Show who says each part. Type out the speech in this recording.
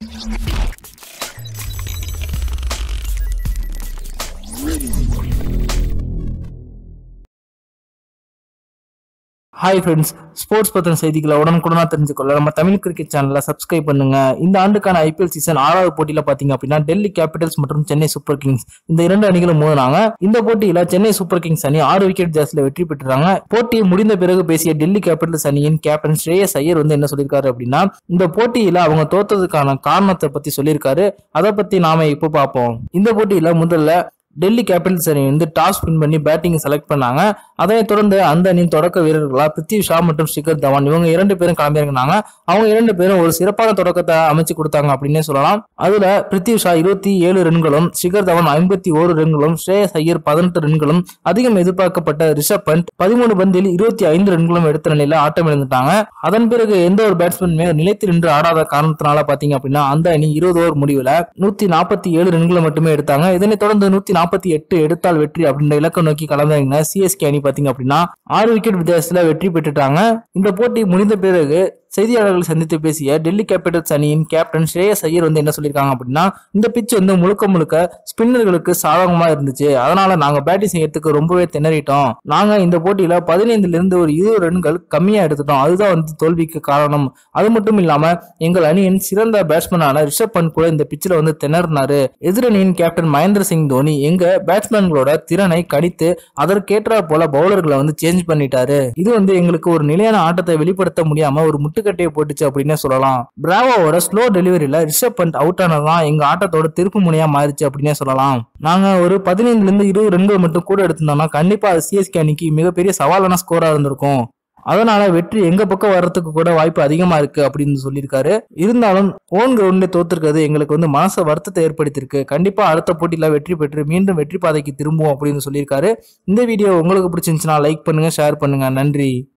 Speaker 1: Hi friends, sports பத்தின செய்திகளை உடனுக்குடனா தெரிஞ்சுக்கொள்ள நம்ம தமிழ் கிரிக்கெட் சேனலை சப்ஸ்கிரைப் பண்ணுங்க. இந்த ஆண்டுக்கான ஐபிஎல் சீசன் 6வது போட்டியில பாத்தீங்க அப்படின்னா டெல்லி கேபிட்டல்ஸ் மற்றும் சென்னை சூப்பர் கிங்ஸ் இந்த இரண்டு அணிகளும் மோதினாங்க. இந்த போட்டியில சென்னை சூப்பர் கிங்ஸ் அணி 6 விக்கெட் ஜாஸ்தியில வெற்றி பெற்றாங்க. போட்டி முடிந்த பிறகு பேசிய டெல்லி கேபிட்டல்ஸ் அணியின் கேப்டன் ஸ்ரேயஸ் ஐயர் என்ன சொல்லியிருக்காரு அப்படின்னா, இந்த போட்டியில அவங்க தோத்ததுக்கான காரணத்தை பத்தி சொல்லியிருக்காரு. அதை பத்தி நாம இப்போ பார்ப்போம். இந்த போட்டியில முதல்ல டெல்லி கேபிட்டல்ஸ் அணி டாஸ் வின் பண்ணி பேட்டிங் செலக்ட் பண்ணாங்க. அதனைத் தொடர்ந்து அந்த அணியின் தொடக்க வீரர்களா பிருத்வி ஷா மற்றும் ஷிகர் தவான் இவங்க 2 பேரும் களமிறங்கினாங்க. அவங்க 2 பேரும் ஒரு சிறப்பான தொடக்கத்தை அமைச்சு கொடுத்தாங்க அப்படின்னே சொல்லலாம். அதுல பிருத்வி ஷா 27 ரன்களும், ஷிகர் தவான் 51 ரன்களும், ஸ்ரேயஸ் ஐயர் 18 ரன்களும், அதிகம் எதிர்பார்க்கப்பட்ட ரிஷப் பண்ட் 13 பந்தில் 25 ரன்களும் எடுத்த நிலையில ஆட்டம் இழந்துட்டாங்க. அதன் பிறகு எந்த ஒரு பேட்ஸ்மேனுமே நிலைத்து நின்று ஆடாத காரணத்தினால பாத்தீங்க அப்படின்னா அந்த அணி 20 ஓவர் முடிவுல 147 ரன்களை மட்டுமே எடுத்தாங்க. இதனைத் தொடர்ந்து 148 எடுத்தால் வெற்றி அப்படின்ற இலக்கம் நோக்கி களமிறங்கின சிஎஸ்கே அணி பாத்தீங்க அப்படின்னா 6 விக்கெட் வித்தியாசத்துல வெற்றி பெற்றுட்டாங்க. இந்த போட்டி முடிந்த பிறகு செய்தியாளர்களை சந்தித்து பேசிய டெல்லி கேபிட்டல்ஸ் அணியின் கேப்டன் ஸ்ரேயஸ் ஐயர் என்ன சொல்லியிருக்காங்க அப்படின்னா, இந்த பிட்ச் முழுக்க ஸ்பின்னர்களுக்கு சாதகமா இருந்துச்சு. அதனால நாங்க பேட்டிங் செய்யறதுக்கு ரொம்பவே திணறிட்டோம். நாங்க இந்த போட்டியில 15ல இருந்து ஒரு 20 ரன்கள் கம்மியா எடுத்துட்டோம். அதுதான் தோல்விக்கு காரணம். அது மட்டும் இல்லாம எங்கள் அணியின் சிறந்த பேட்ஸ்மேனான ரிஷப் பண்ட் கூட இந்த பிட்ச்ல திணறினாரு. எதிரணியின் கேப்டன் மகேந்திர சிங் தோனி எங்க பேட்ஸ்மேன்களோட திறனை கணித்து அதற்கேற்ற போல பவுலர்களை சேஞ்ச் பண்ணிட்டாரு. இது எங்களுக்கு ஒரு நிலையான ஆட்டத்தை வெளிப்படுத்த முடியாம ஒரு முட்டுக்கட்டையை போட்டுச்சு அப்படின்னு சொல்லலாம். பிராவோட ஸ்லோ டெலிவரியில ரிஷப் பண்ட் அவுட் ஆனதான் எங்க ஆட்டத்தோட திருப்பு முனையா மாறிச்சு அப்படின்னே சொல்லலாம். நாங்க ஒரு 15ல இருந்து 20 ரன்கள் மட்டும் கூட எடுத்திருந்தோம்னா கண்டிப்பா அது சிஎஸ்கே அணிக்கு மிகப்பெரிய சவாலான ஸ்கோரா இருந்திருக்கும். அதனால வெற்றி எங்க பக்கம் வர்றதுக்கு கூட வாய்ப்பு அதிகமா இருக்கு அப்படின்னு சொல்லியிருக்காரு. இருந்தாலும் ஓன் கிரவுண்ட்ல தோத்துருக்கிறது எங்களுக்கு மனச வருத்தத்தை ஏற்படுத்தியிருக்கு. கண்டிப்பா அடுத்த போட்டியில வெற்றி பெற்று மீண்டும் வெற்றி பாதைக்கு திரும்புவோம் அப்படின்னு சொல்லியிருக்காரு. இந்த வீடியோ உங்களுக்கு பிடிச்சிருந்துச்சுன்னா லைக் பண்ணுங்க, ஷேர் பண்ணுங்க. நன்றி.